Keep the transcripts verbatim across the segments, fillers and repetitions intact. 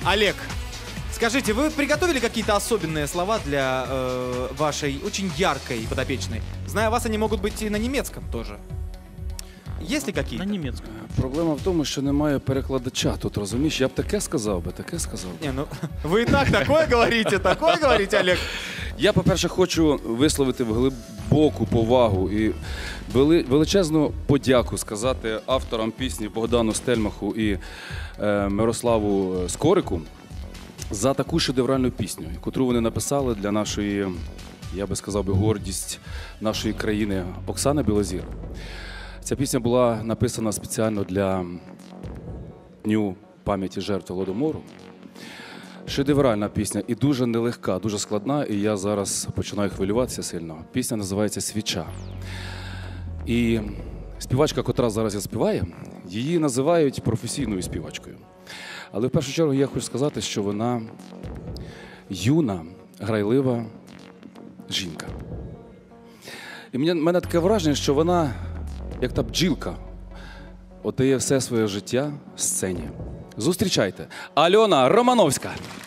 Олег, скажите, вы приготовили какие-то особенные слова для э, вашей очень яркой подопечной? Знаю вас, они могут быть и на немецком тоже. Есть ли какие-то? На немецком. Проблема в тому, що немає перекладача тут, розумієш? Я б таке сказав би, таке сказав би. Не, ну, вы и так такое говорите, такое говорите, Олег. Я, по-перше, хочу висловити глибоку повагу і вели- величезну подяку сказати авторам пісні Богдану Стельмаху і е, Мирославу Скорику за таку шедевральну пісню, яку вони написали для нашої, я би сказав би, гордість нашої країни Оксани Білозір. Ця пісня була написана спеціально для Дню пам'яті жертв Голодомору. Шедевральна пісня і дуже нелегка, дуже складна, і я зараз починаю хвилюватися сильно. Пісня називається «Свіча». І співачка, котра зараз співає, її називають професійною співачкою. Але в першу чергу я хочу сказати, що вона юна, грайлива жінка. І в мене таке враження, що вона, як та бджілка, отдає все своє життя сцені. Зустрічайте, Альона Романовська.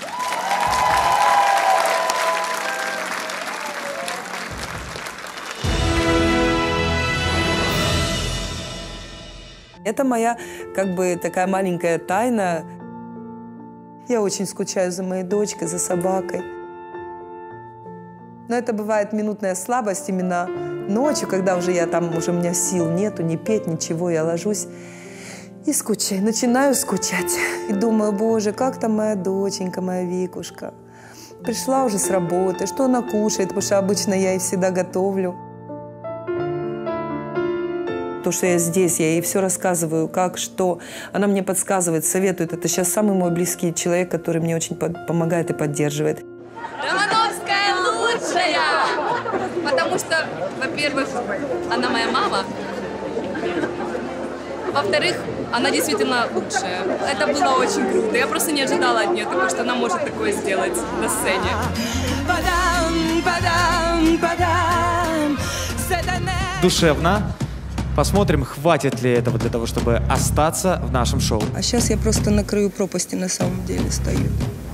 Это моя, как бы, такая маленькая тайна. Я очень скучаю за моей дочкой, за собакой. Но это бывает минутная слабость именно ночью, когда уже я там, уже у меня сил нету, не петь, ничего, я ложусь и скучаю, начинаю скучать. И думаю, боже, как там моя доченька, моя Викушка. Пришла уже с работы, что она кушает, потому что обычно я ей всегда готовлю. То, что я здесь, я ей все рассказываю, как, что. Она мне подсказывает, советует. Это сейчас самый мой близкий человек, который мне очень помогает и поддерживает. Романовская лучшая! Потому что, во-первых, она моя мама. Во-вторых, она действительно лучшая. Это было очень круто. Я просто не ожидала от нее того, что она может такое сделать на сцене. Душевно. Посмотрим, хватит ли этого для того, чтобы остаться в нашем шоу. А сейчас я просто на краю пропасти на самом деле стою.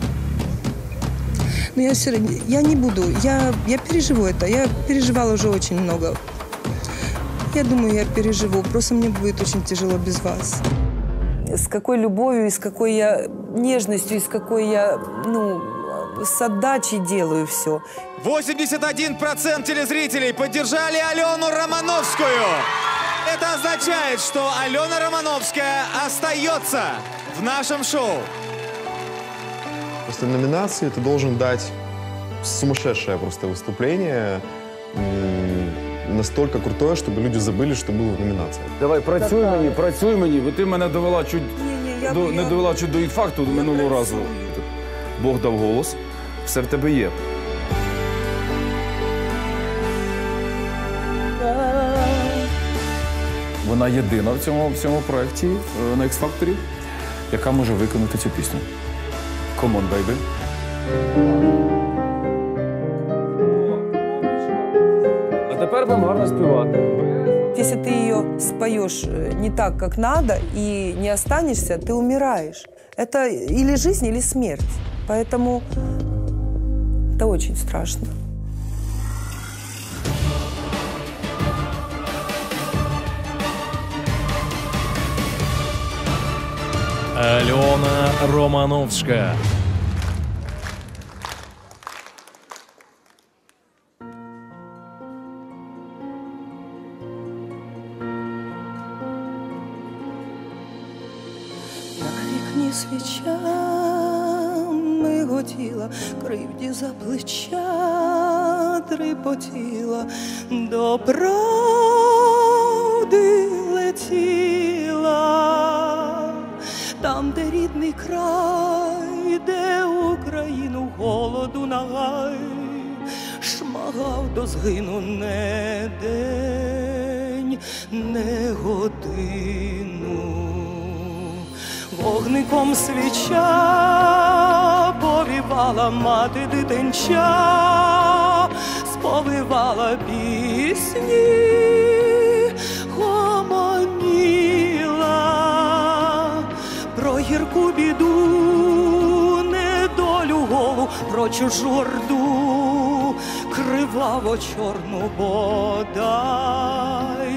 Но я все равно, я не буду, я, я переживу это. Я переживала уже очень много. Я думаю, я переживу. Просто мне будет очень тяжело без вас. С какой любовью, и с какой я нежностью, и с какой я, ну, с отдачей делаю все. восемьдесят один процент телезрителей поддержали Алену Романовскую. Это означает, что Алена Романовская остается в нашем шоу. После номинации ты должен дать сумасшедшее просто выступление, настолько крутое, чтобы люди забыли, что было в номинации. Давай, працюй мені, працюй мені, бо ти мене довела чуть, Ні-ні, я- до, не я- довела чуть до інфаркту минулого разу. Бог дав голос, все в тебе є. Вона єдина в цьому, в цьому проєкті е, на X-Factor, яка може виконати цю пісню. Come on, baby. А тепер вам гарно співати. Если ты ее споешь не так, как надо, и не останешься, ты умираешь. Это или жизнь, или смерть. Поэтому это очень страшно. Алена Романовская. На вікні свічами готіла, кривді за плеча трепотіла, до правди летіла, там, де рідний край, де Україну голоду нагай, шмагав до згину не день, не годину. Вогником свіча повівала мати дитинча, сповивала пісні, гомоніла про гірку біду про чужу орду, криваво чорну бодай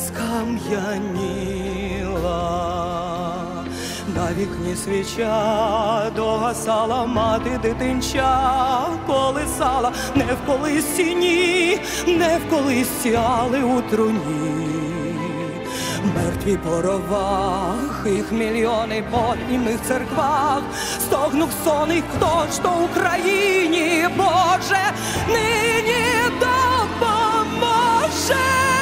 скам'яніла. На вікні свіча догасала, мати дитинча колисала, не в колисці, ні, не в колисці, але у труні. Мертві по ровах, їх мільйони по німих церквах, стогнув сон, хто ж то Україні, Боже, нині допоможе.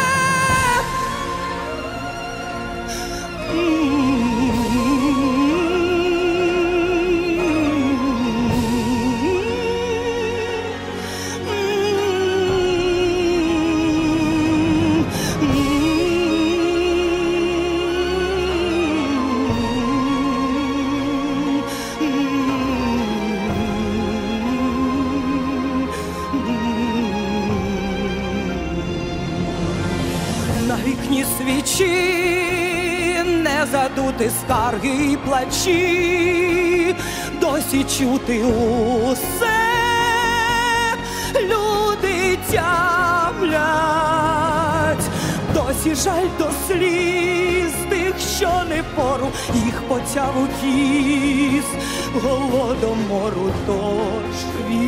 На вікні свічі не задути скарги і плачі, досі чути усе, люди тямлять, досі жаль до сліз тих, що не пору їх потяг у кіс голодомору, тож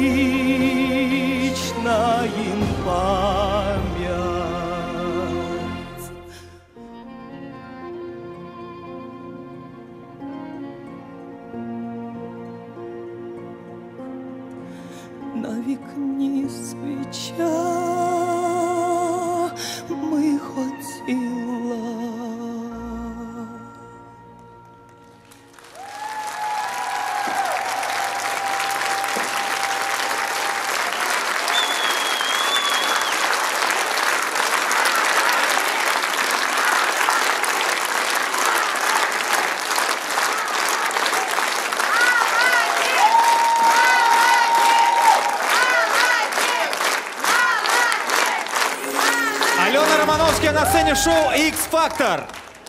вічна їм пам'ять. На вікні свіча ми хотіла. Алена Романовская на сцене шоу X-Factor.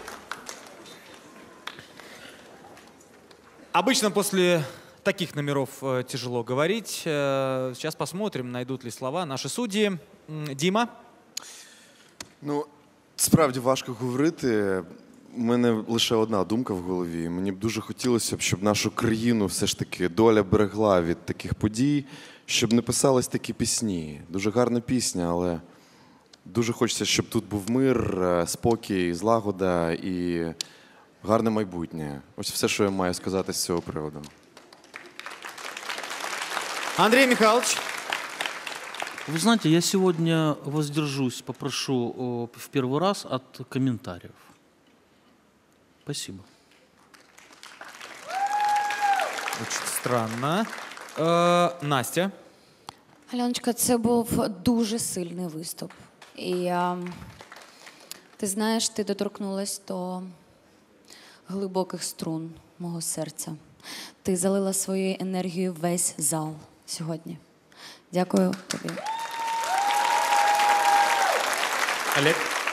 Обычно после таких номеров э, тяжело говорить. Э, сейчас посмотрим, найдут ли слова наши судьи. М, Дима? Ну, справді важко говорити. У мене лише одна думка в голові. Мені б дуже хотілося б, щоб нашу країну все ж таки доля берегла від таких подій, щоб не писались такі пісні. Дуже гарна пісня, але дуже хочеться, щоб тут був мир, спокій, злагода і гарне майбутнє. Ось все, що я маю сказати з цього приводу. Андрей Михайлович? Вы знаете, я сегодня воздержусь, попрошу о, в первый раз от комментариев. Спасибо. Очень странно. Э, Настя? Альоночка, це був дуже сильний виступ. І а, ти знаєш, ти доторкнулась до глибоких струн мого серця. Ти залила своєю енергією весь зал сьогодні. Дякую тобі. Олег?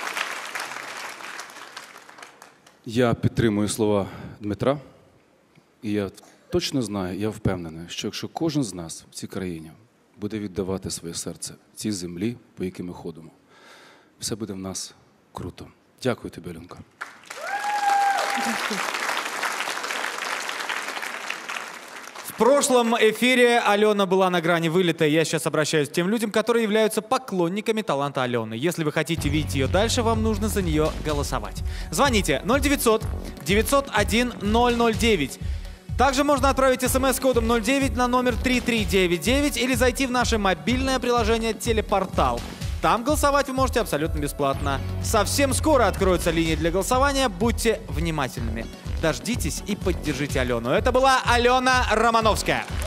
Я підтримую слова Дмитра. І я точно знаю, я впевнений, що якщо кожен з нас в цій країні буде віддавати своє серце цій землі, по якій ми ходимо, все буде в нас круто. Дякую тобі, Аленка. В прошлом эфире Алена была на грани вылета. Я сейчас обращаюсь к тем людям, которые являются поклонниками таланта Алены. Если вы хотите видеть ее дальше, вам нужно за нее голосовать. Звоните ноль девятьсот девятьсот один ноль ноль девять. Также можно отправить смс с кодом ноль девять на номер три три девять девять или зайти в наше мобильное приложение «Телепортал». Там голосовать вы можете абсолютно бесплатно. Совсем скоро откроются линии для голосования. Будьте внимательными. Дождитесь и поддержите Алену. Это была Алена Романовская.